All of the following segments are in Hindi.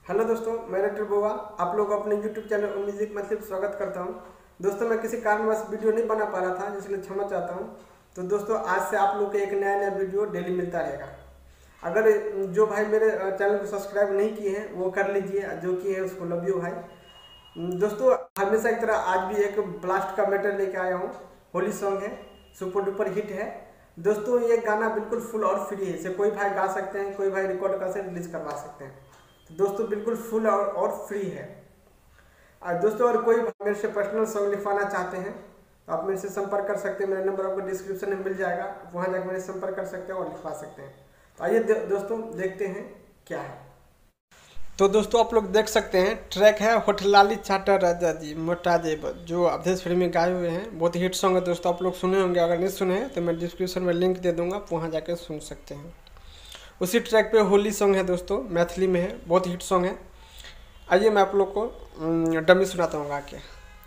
हेलो दोस्तों, मैं डॉक्टर बोवा आप लोग अपने यूट्यूब चैनल म्यूजिक मतलब स्वागत करता हूं। दोस्तों मैं किसी कारणवश वीडियो नहीं बना पा रहा था, जिसलिए क्षमा चाहता हूं। तो दोस्तों आज से आप लोग को एक नया वीडियो डेली मिलता रहेगा। अगर जो भाई मेरे चैनल को सब्सक्राइब नहीं किए हैं वो कर लीजिए, जो किए हैं उसको लव यू भाई। दोस्तों हमेशा की तरह आज भी एक ब्लास्ट का मैटर लेके आया हूँ। होली सॉन्ग है, सुपर डुपर हिट है। दोस्तों ये गाना बिल्कुल फुल और फ्री है, इसे कोई भाई गा सकते हैं, कोई भाई रिकॉर्ड कर रिलीज करवा सकते हैं। तो दोस्तों बिल्कुल फुल और फ्री है। और दोस्तों अगर कोई मेरे से पर्सनल सॉन्ग लिखवाना चाहते हैं तो आप मेरे से संपर्क कर सकते हैं। मेरा नंबर आपको डिस्क्रिप्शन में मिल जाएगा, वहाँ जाकर मेरे संपर्क कर सकते हैं और लिखवा सकते हैं। तो आइए दोस्तों देखते हैं क्या है। तो दोस्तों आप लोग देख सकते हैं, ट्रैक है होठलाली चाटा राजा जी मोटा जेब, जो अवधेश फिल्म में गाए हुए हैं। बहुत हिट सॉन्ग है दोस्तों, आप लोग सुने होंगे। अगर नहीं सुने हैं तो मैं डिस्क्रिप्शन में लिंक दे दूंगा, वहाँ जाकर सुन सकते हैं। उसी ट्रैक पे होली सॉन्ग है दोस्तों, मैथिली में है, बहुत हिट सॉन्ग है। आइए मैं आप लोग को डमी सुनाता हूँ गा के।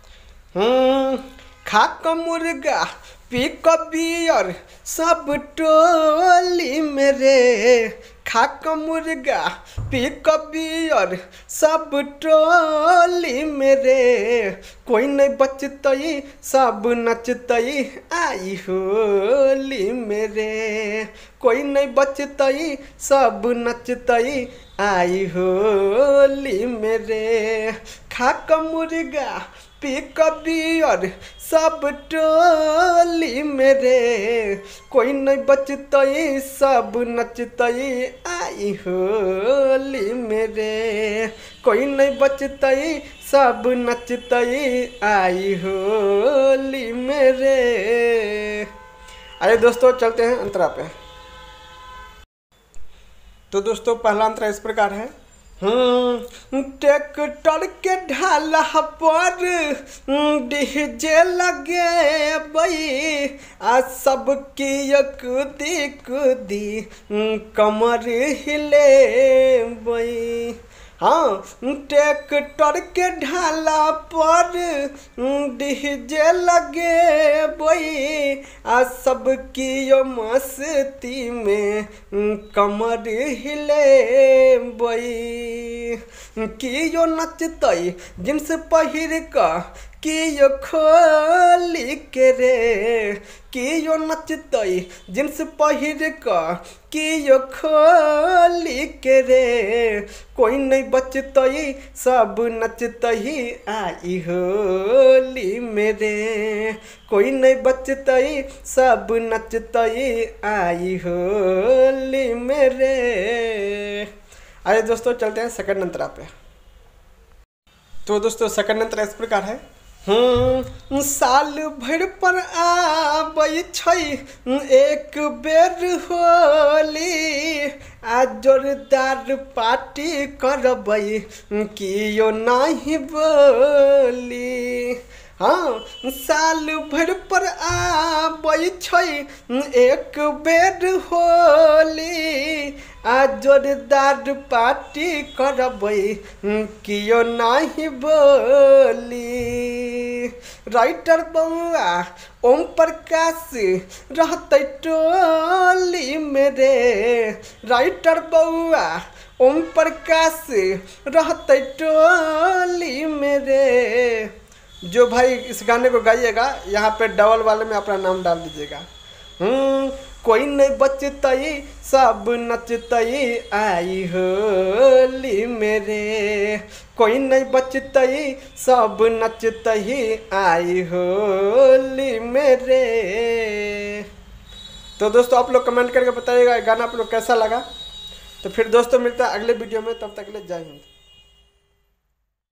खा क मुर्गा पी क बियर सब टोली मेरे, खा क मुर्गा पी क बियर सब टोली मेरे, कोई नहीं बचतई सब नचतई आई होली मेरे, कोई नहीं बचतई सब नचतई आई होली मेरे, खा क मुर्गा पी क बियर सब टोली मेरे, कोई नहीं बचतई सब नचतई आई होली मेरे, कोई नहीं बचतई सब नचतई आई होली मेरे। आइए दोस्तों चलते हैं अंतरा पे। तो दोस्तों पहला अंतरा इस प्रकार है। ट्रैक्टर के ढाला पर डीजे लगे बई, आज सबकी कूदी कूदी कमर हिले बई। हाँ ट्रैक्टर के ढाला पर डीजे लगे बई, आज सबकी मस्ती में कमर हिले बई, कियो नचतई जिन्स पहिर का कियो खोली के रे, कियो नचतई जिन्स पहिर का कियो खोली के रे, कोई नहीं बचतई सब नचतई आई होली मेरे, कोई नहीं बचतई सब नचतई आई होली मेरे। आइए दोस्तों चलते हैं सेकंड अंतरा पे। तो दोस्तों सेकंड अंतरा इस प्रकार है। साल भर पर आबै छै एक बेर होली, आ जोरदार पार्टी करबै कियो नहीं बोली। हाँ साल भर पर आबै छै एक बेर होली, आ जोरदार पार्टी करबै कियो नहीं बोली। राइटर बउआ ओम प्रकाश रहते टोली मेरे, राइटर बउआ ओम प्रकाश रहते टोली मेरे। जो भाई इस गाने को गाइएगा यहाँ पे डबल वाले में अपना नाम डाल दीजिएगा। कोई नहीं बचतई सब नचतई आई होली मेरे, कोई नहीं बचतई सब नचतई आई होली मेरे। तो दोस्तों आप लोग कमेंट करके बताइएगा गाना आप लोग कैसा लगा। तो फिर दोस्तों मिलता है अगले वीडियो में, तब तक के लिए जय हिंद।